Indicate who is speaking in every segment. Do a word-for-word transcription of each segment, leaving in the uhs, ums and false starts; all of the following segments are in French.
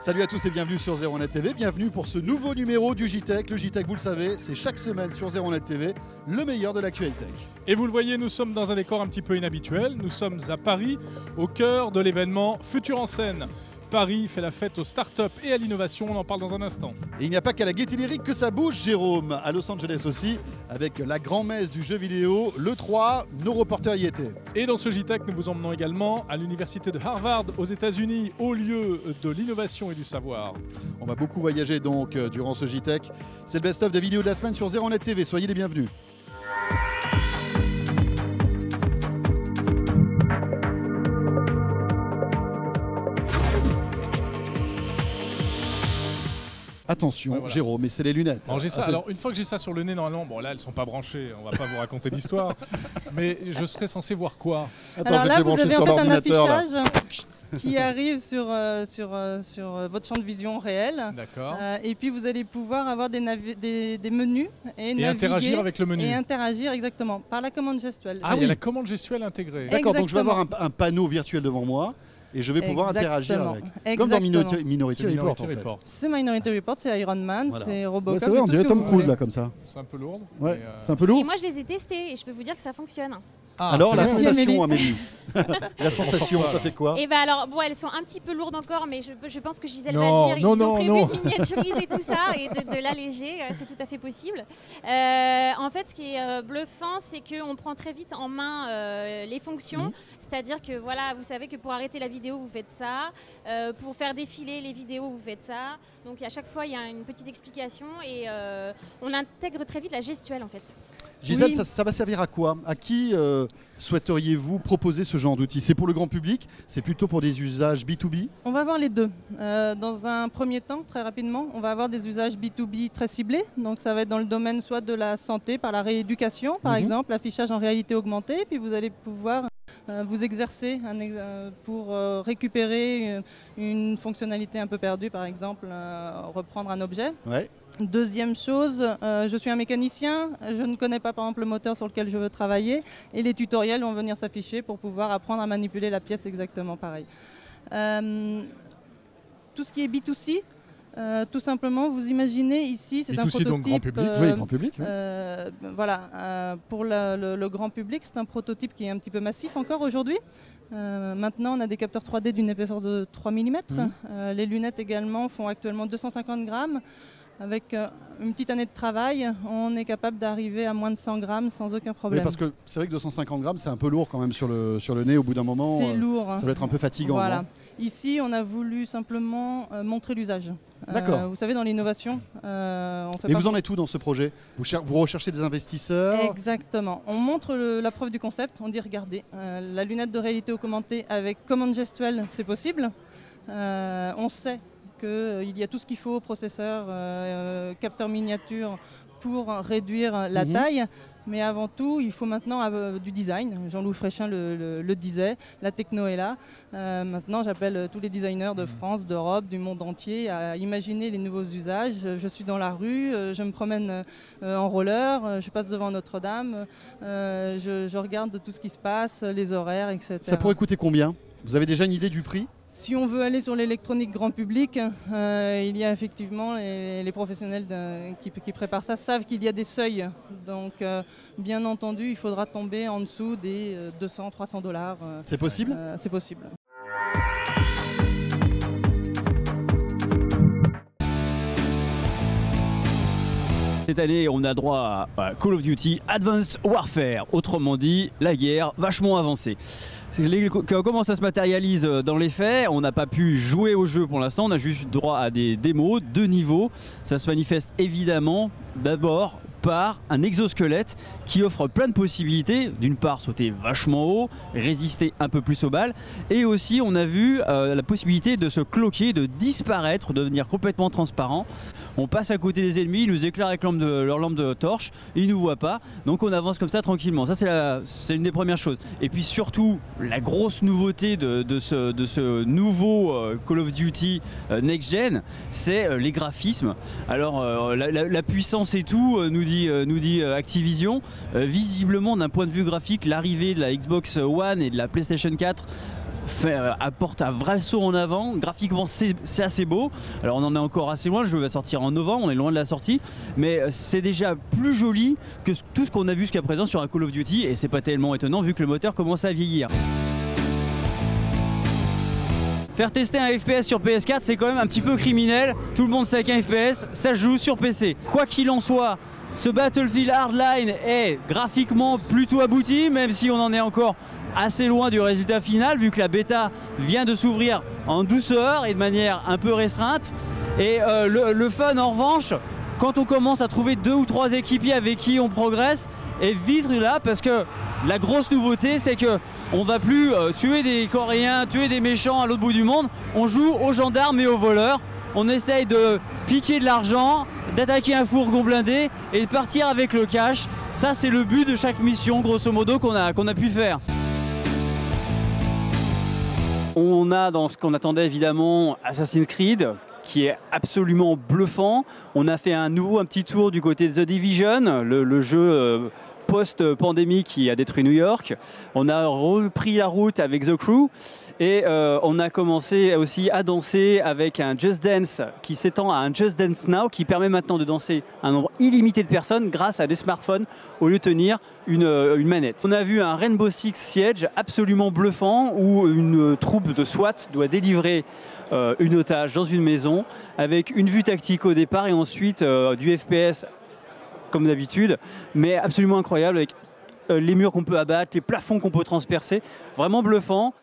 Speaker 1: Salut à tous et bienvenue sur zéro net T V, bienvenue pour ce nouveau numéro du J Tech. Le J Tech, vous le savez, c'est chaque semaine sur zéro net T V, le meilleur de l'actu high-tech.
Speaker 2: Et vous le voyez, nous sommes dans un décor un petit peu inhabituel, nous sommes à Paris, au cœur de l'événement Futur en scène. Paris fait la fête aux startups et à l'innovation, on en parle dans un instant.
Speaker 1: Et il n'y a pas qu'à la Gaîté Lyrique que ça bouge, Jérôme. À Los Angeles aussi, avec la grand-messe du jeu vidéo, l'E trois, nos reporters y étaient.
Speaker 2: Et dans ce J Tech, nous vous emmenons également à l'université de Harvard aux États-Unis, au lieu de l'innovation et du savoir.
Speaker 1: On va beaucoup voyager donc euh, durant ce J Tech. C'est le best-of des vidéos de la semaine sur zéro net T V, soyez les bienvenus. Attention, ouais, voilà. Jérôme, mais c'est les lunettes.
Speaker 2: Alors, j'ai ça.
Speaker 1: Ah,
Speaker 2: Alors, une fois que j'ai ça sur le nez, normalement, bon là, elles sont pas branchées, on va pas vous raconter d'histoire, mais je serais censé voir quoi?
Speaker 1: Attends,
Speaker 3: Alors
Speaker 1: je vais
Speaker 3: là,
Speaker 1: te
Speaker 3: vous
Speaker 1: brancher
Speaker 3: avez
Speaker 1: sur
Speaker 3: en fait un
Speaker 1: l'ordinateur.
Speaker 3: affichage qui arrive sur, euh, sur, euh, sur euh, votre champ de vision réel.
Speaker 2: D'accord.
Speaker 3: Euh, et puis vous allez pouvoir avoir des, des, des menus et,
Speaker 2: et interagir avec le menu.
Speaker 3: Et interagir exactement par la commande gestuelle.
Speaker 2: Ah, ah oui. Il y a la commande gestuelle intégrée.
Speaker 1: D'accord, donc je vais avoir un, un panneau virtuel devant moi. Et je vais pouvoir
Speaker 3: Exactement.
Speaker 1: interagir avec.
Speaker 3: Exactement.
Speaker 1: Comme dans Minority, Minority
Speaker 2: Minority
Speaker 1: Report,
Speaker 2: Report.
Speaker 1: En fait.
Speaker 3: C'est Minority Report, c'est Iron Man,
Speaker 1: voilà.
Speaker 3: c'est Robocop.
Speaker 1: Ouais, c'est vrai, on dirait Tom Cruise là comme ça.
Speaker 2: C'est un peu lourd.
Speaker 1: Ouais,
Speaker 2: euh...
Speaker 1: c'est un peu lourd.
Speaker 4: Et moi je les ai testés et je peux vous dire que ça fonctionne.
Speaker 1: Ah, alors la
Speaker 3: bien.
Speaker 1: sensation, Amélie. La sensation, ça fait quoi?
Speaker 4: Et bah alors, bon, elles sont un petit peu lourdes encore, mais je, je pense que Gisèle
Speaker 2: non,
Speaker 4: va dire,
Speaker 2: non,
Speaker 4: ils
Speaker 2: non,
Speaker 4: ont prévu
Speaker 2: non.
Speaker 4: de miniaturiser tout ça et de, de l'alléger, c'est tout à fait possible. Euh, en fait, ce qui est euh, bluffant, c'est qu'on prend très vite en main euh, les fonctions, mmh. c'est-à-dire que voilà, vous savez que pour arrêter la vidéo, vous faites ça, euh, pour faire défiler les vidéos, vous faites ça. Donc à chaque fois, il y a une petite explication et euh, on intègre très vite la gestuelle en fait.
Speaker 1: Gisèle,
Speaker 3: oui.
Speaker 1: ça, ça va servir à quoi? À qui euh, souhaiteriez-vous proposer ce genre d'outil? C'est pour le grand public? C'est plutôt pour des usages B deux B?
Speaker 3: On va voir les deux. Euh, dans un premier temps, très rapidement, on va avoir des usages B deux B très ciblés. Donc ça va être dans le domaine soit de la santé, par la rééducation, par mm-hmm. exemple, l'affichage en réalité augmentée. Puis vous allez pouvoir euh, vous exercer un ex euh, pour euh, récupérer une fonctionnalité un peu perdue, par exemple, euh, reprendre un objet.
Speaker 1: Ouais.
Speaker 3: Deuxième chose, euh, je suis un mécanicien, je ne connais pas par exemple le moteur sur lequel je veux travailler et les tutoriels vont venir s'afficher pour pouvoir apprendre à manipuler la pièce exactement pareil. Euh, tout ce qui est B deux C, euh, tout simplement, vous imaginez ici, c'est un prototype.
Speaker 2: Donc grand public.
Speaker 3: Euh,
Speaker 1: oui, grand public. Oui.
Speaker 3: Euh, voilà, euh, pour le, le, le grand public, c'est un prototype qui est un petit peu massif encore aujourd'hui. Euh, maintenant, on a des capteurs trois D d'une épaisseur de trois millimètres. Mmh. Euh, les lunettes également font actuellement deux cent cinquante grammes. Avec euh, une petite année de travail, on est capable d'arriver à moins de cent grammes sans aucun problème.
Speaker 1: Oui, parce que c'est vrai que deux cent cinquante grammes, c'est un peu lourd quand même sur le, sur le nez au bout d'un moment.
Speaker 3: C'est
Speaker 1: euh,
Speaker 3: lourd.
Speaker 1: Ça va être un peu fatigant.
Speaker 3: Voilà.
Speaker 1: Non?
Speaker 3: Ici, on a voulu simplement euh, montrer l'usage.
Speaker 1: D'accord.
Speaker 3: Euh, vous savez, dans l'innovation, euh, on fait
Speaker 1: Et
Speaker 3: pas...
Speaker 1: vous en êtes où dans ce projet? vous, vous recherchez des investisseurs?
Speaker 3: Exactement. On montre le, la preuve du concept. On dit, regardez, euh, la lunette de réalité augmentée avec commande gestuelle, c'est possible. Euh, on sait qu'il euh, y a tout ce qu'il faut, processeur, euh, capteur miniature, pour réduire la mmh. taille. Mais avant tout, il faut maintenant euh, du design. Jean-Loup Fréchin le, le, le disait, la techno est là. Euh, maintenant, j'appelle tous les designers de France, d'Europe, du monde entier à imaginer les nouveaux usages. Je suis dans la rue, je me promène euh, en roller, je passe devant Notre-Dame, euh, je, je regarde tout ce qui se passe, les horaires, et cetera.
Speaker 1: Ça pourrait coûter combien? Vous avez déjà une idée du prix?
Speaker 3: Si on veut aller sur l'électronique grand public, euh, il y a effectivement les, les professionnels de, qui, qui préparent ça savent qu'il y a des seuils. Donc, euh, bien entendu, il faudra tomber en dessous des euh, deux cents à trois cents dollars. Euh,
Speaker 1: c'est possible
Speaker 3: euh, C'est possible.
Speaker 5: Cette année, on a droit à Call of Duty Advanced Warfare, autrement dit, la guerre vachement avancée. Comment ça se matérialise dans les faits? On n'a pas pu jouer au jeu pour l'instant, on a juste droit à des démos, deux niveaux. Ça se manifeste évidemment d'abord par un exosquelette qui offre plein de possibilités. D'une part, sauter vachement haut, résister un peu plus aux balles. Et aussi, on a vu euh, la possibilité de se cloquer, de disparaître, de devenir complètement transparent. On passe à côté des ennemis, ils nous éclairent avec lampe de, leur lampe de torche, ils ne nous voient pas. Donc on avance comme ça tranquillement. Ça, c'est une des premières choses. Et puis surtout, la grosse nouveauté de, de, ce, de ce nouveau euh, Call of Duty euh, Next Gen, c'est euh, les graphismes. Alors, euh, la, la, la puissance et tout, euh, nous dit nous dit Activision. Euh, visiblement, d'un point de vue graphique, l'arrivée de la Xbox One et de la PlayStation quatre fait, euh, apporte un vrai saut en avant. Graphiquement, c'est assez beau. Alors on en est encore assez loin, le jeu va sortir en novembre, on est loin de la sortie, mais c'est déjà plus joli que tout ce qu'on a vu jusqu'à présent sur un Call of Duty, et c'est pas tellement étonnant vu que le moteur commence à vieillir. Faire tester un F P S sur P S quatre, c'est quand même un petit peu criminel. Tout le monde sait qu'un F P S, ça se joue sur P C. Quoi qu'il en soit, ce Battlefield Hardline est graphiquement plutôt abouti, même si on en est encore assez loin du résultat final, vu que la bêta vient de s'ouvrir en douceur et de manière un peu restreinte. Et euh, le, le fun, en revanche, quand on commence à trouver deux ou trois équipiers avec qui on progresse, est vite là, parce que la grosse nouveauté, c'est que on va plus euh, tuer des Coréens, tuer des méchants à l'autre bout du monde. On joue aux gendarmes et aux voleurs. On essaye de piquer de l'argent, d'attaquer un fourgon blindé et de partir avec le cash. Ça, c'est le but de chaque mission, grosso modo, qu'on a, qu'on a pu faire. On a dans ce qu'on attendait évidemment Assassin's Creed, qui est absolument bluffant. On a fait un nouveau un petit tour du côté de The Division, le, le jeu euh, post-pandémie qui a détruit New York. On a repris la route avec The Crew et euh, on a commencé aussi à danser avec un Just Dance qui s'étend à un Just Dance Now, qui permet maintenant de danser un nombre illimité de personnes grâce à des smartphones au lieu de tenir une, une manette. On a vu un Rainbow Six Siege absolument bluffant où une troupe de SWAT doit délivrer euh, une otage dans une maison avec une vue tactique au départ et ensuite euh, du F P S comme d'habitude, mais absolument incroyable avec euh, les murs qu'on peut abattre, les plafonds qu'on peut transpercer, vraiment bluffant.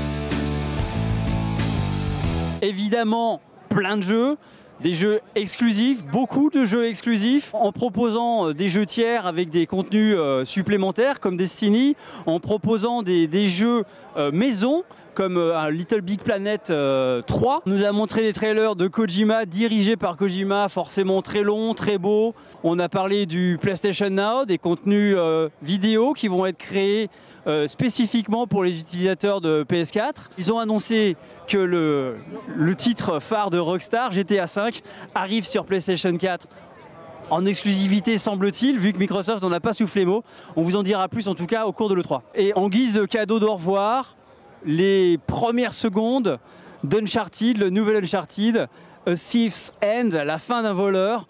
Speaker 5: Évidemment, plein de jeux, des jeux exclusifs, beaucoup de jeux exclusifs, en proposant des jeux tiers avec des contenus euh, supplémentaires comme Destiny, en proposant des, des jeux euh, maison, comme euh, Little Big Planet euh, trois. On nous a montré des trailers de Kojima, dirigés par Kojima, forcément très longs, très beaux. On a parlé du PlayStation Now, des contenus euh, vidéo qui vont être créés euh, spécifiquement pour les utilisateurs de P S quatre. Ils ont annoncé que le, le titre phare de Rockstar, G T A cinq, arrive sur PlayStation quatre en exclusivité, semble-t-il, vu que Microsoft n'en a pas soufflé mot. On vous en dira plus en tout cas au cours de l'E trois. Et en guise de cadeau d'au revoir, les premières secondes d'Uncharted, le nouvel Uncharted, A Thief's End, la fin d'un voleur.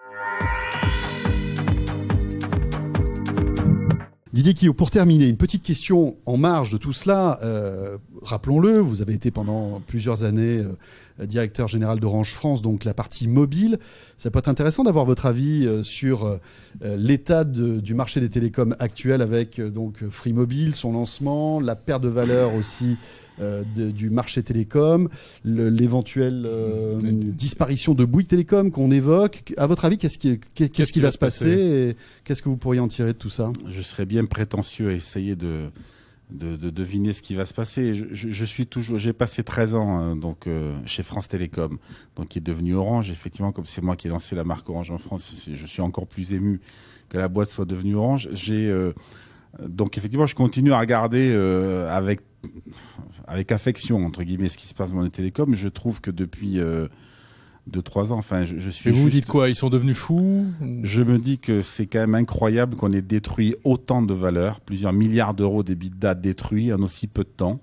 Speaker 1: Didier Quillot, pour terminer, une petite question en marge de tout cela. Euh, rappelons-le, vous avez été pendant plusieurs années euh, directeur général d'Orange France, donc la partie mobile. Ça peut être intéressant d'avoir votre avis euh, sur euh, l'état de, du marché des télécoms actuel avec euh, donc Free Mobile, son lancement, la perte de valeur aussi euh, de, du marché télécom, l'éventuelle euh, disparition de Bouygues Télécom qu'on évoque. À votre avis, qu'est-ce qui, qu'est-ce qu'est-ce qui va se passer, passer et qu'est-ce que vous pourriez en tirer de tout ça?
Speaker 6: Je serais bien prétentieux à essayer de, de, de deviner ce qui va se passer. Je, je, je suis toujours, j'ai passé treize ans hein, donc euh, chez France Télécom, donc qui est devenu Orange. Effectivement, comme c'est moi qui ai lancé la marque Orange en France, je suis encore plus ému que la boîte soit devenue Orange. J'ai euh, donc effectivement, je continue à regarder euh, avec avec affection entre guillemets ce qui se passe dans les télécoms. Je trouve que depuis euh, deux trois ans, enfin, je, je suis.
Speaker 2: Et vous
Speaker 6: juste...
Speaker 2: dites quoi? Ils sont devenus fous?
Speaker 6: Je me dis que c'est quand même incroyable qu'on ait détruit autant de valeurs, plusieurs milliards d'euros d'EBITDA détruits en aussi peu de temps.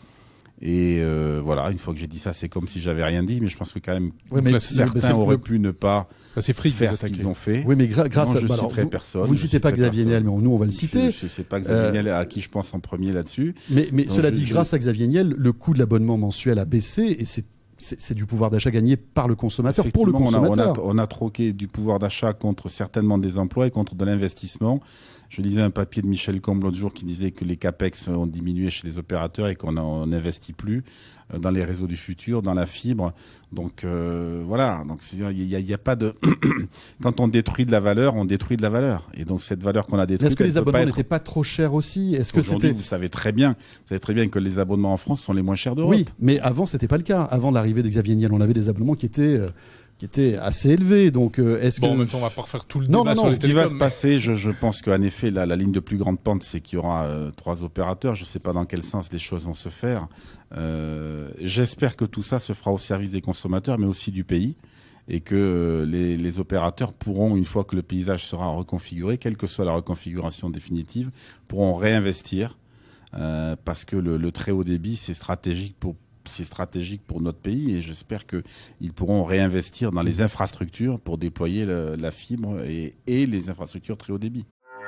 Speaker 6: Et euh, voilà, une fois que j'ai dit ça, c'est comme si j'avais rien dit, mais je pense que quand même
Speaker 1: oui, mais
Speaker 6: certains auraient pu ne pas
Speaker 2: ça, fric,
Speaker 6: faire ce qu'ils ont fait.
Speaker 1: Oui, mais gra grâce
Speaker 6: non,
Speaker 1: à
Speaker 6: je
Speaker 1: bah,
Speaker 6: citerai
Speaker 1: alors,
Speaker 6: personne.
Speaker 1: Vous ne citez pas Xavier Niel, mais nous on va le citer.
Speaker 6: Je ne sais pas Xavier euh, Niel à qui je pense en premier là-dessus.
Speaker 1: Mais, mais
Speaker 6: Donc,
Speaker 1: cela
Speaker 6: je,
Speaker 1: dit,
Speaker 6: je...
Speaker 1: grâce à Xavier Niel, le coût de l'abonnement mensuel a baissé et c'est c'est du pouvoir d'achat gagné par le consommateur, pour le consommateur.
Speaker 6: On a, on, a, on a troqué du pouvoir d'achat contre certainement des emplois et contre de l'investissement. Je lisais un papier de Michel Combe l'autre jour qui disait que les capex ont diminué chez les opérateurs et qu'on n'investit plus dans les réseaux du futur, dans la fibre. Donc euh, voilà, donc il n'y a, y a pas de... Quand on détruit de la valeur, on détruit de la valeur. Et donc cette valeur qu'on a détruite...
Speaker 1: Est-ce que les abonnements n'étaient
Speaker 6: être...
Speaker 1: pas trop chers aussi? Est-ce que
Speaker 6: Aujourd'hui, vous savez très bien, vous savez très bien que les abonnements en France sont les moins chers d'Europe.
Speaker 1: Oui, mais avant, c'était pas le cas. Avant l'arrivée de Xavier Niel, on avait des abonnements qui étaient... Euh... qui était assez élevé. Donc, euh, est-ce
Speaker 2: bon,
Speaker 1: que...
Speaker 2: en même temps, on va pas refaire tout le
Speaker 1: non,
Speaker 2: débat
Speaker 1: non,
Speaker 2: sur
Speaker 1: non,
Speaker 2: les
Speaker 6: ce qui va se passer, je, je pense qu'en effet, la, la ligne de plus grande pente, c'est qu'il y aura euh, trois opérateurs. Je ne sais pas dans quel sens les choses vont se faire. Euh, J'espère que tout ça se fera au service des consommateurs, mais aussi du pays, et que euh, les, les opérateurs pourront, une fois que le paysage sera reconfiguré, quelle que soit la reconfiguration définitive, pourront réinvestir euh, parce que le, le très haut débit, c'est stratégique pour c'est stratégique pour notre pays et j'espère qu'ils pourront réinvestir dans les infrastructures pour déployer le, la fibre et, et les infrastructures très haut débit.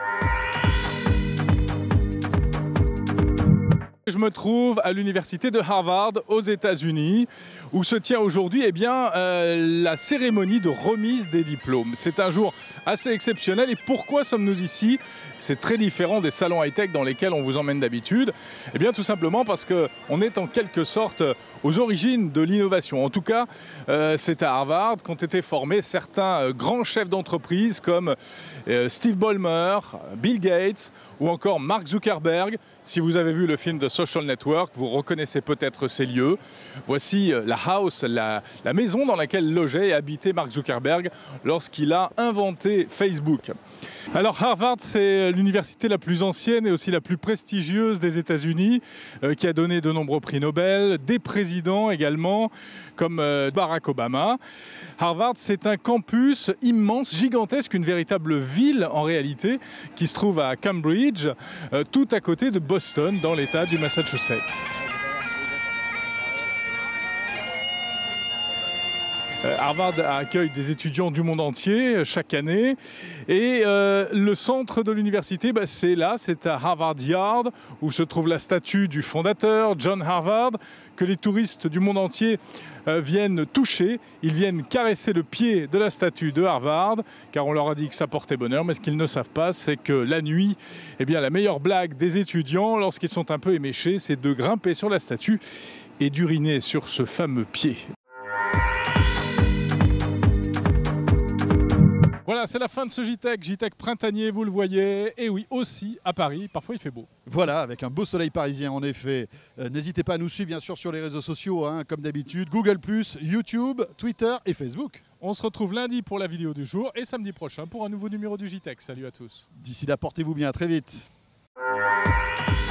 Speaker 2: Je me trouve à l'université de Harvard aux États-Unis où se tient aujourd'hui eh bien, euh, la cérémonie de remise des diplômes. C'est un jour assez exceptionnel et pourquoi sommes-nous ici? C'est très différent des salons high-tech dans lesquels on vous emmène d'habitude. Eh bien tout simplement parce qu'on est en quelque sorte aux origines de l'innovation. En tout cas, euh, c'est à Harvard qu'ont été formés certains euh, grands chefs d'entreprise comme euh, Steve Ballmer, Bill Gates ou encore Mark Zuckerberg. Si vous avez vu le film de Social Network, vous reconnaissez peut-être ces lieux. Voici la house, la, la maison dans laquelle logeait et habitait Mark Zuckerberg lorsqu'il a inventé Facebook. Alors Harvard, c'est l'université la plus ancienne et aussi la plus prestigieuse des États-Unis, euh, qui a donné de nombreux prix Nobel, des présidents également, comme euh, Barack Obama. Harvard, c'est un campus immense, gigantesque, une véritable ville en réalité, qui se trouve à Cambridge, euh, tout à côté de Boston, dans l'État du Massachusetts. Harvard accueille des étudiants du monde entier chaque année et euh, le centre de l'université, bah, c'est là, c'est à Harvard Yard où se trouve la statue du fondateur John Harvard que les touristes du monde entier euh, viennent toucher. Ils viennent caresser le pied de la statue de Harvard car on leur a dit que ça portait bonheur, mais ce qu'ils ne savent pas, c'est que la nuit, eh bien, la meilleure blague des étudiants lorsqu'ils sont un peu éméchés, c'est de grimper sur la statue et d'uriner sur ce fameux pied. Voilà, c'est la fin de ce J T E C, J T E C printanier, vous le voyez, et oui, aussi à Paris, parfois il fait beau.
Speaker 1: Voilà, avec un beau soleil parisien en effet. Euh, N'hésitez pas à nous suivre bien sûr sur les réseaux sociaux, hein, comme d'habitude, Google plus, YouTube, Twitter et Facebook.
Speaker 2: On se retrouve lundi pour la vidéo du jour et samedi prochain pour un nouveau numéro du J T E C. Salut à tous.
Speaker 1: D'ici là, portez-vous bien, à très vite.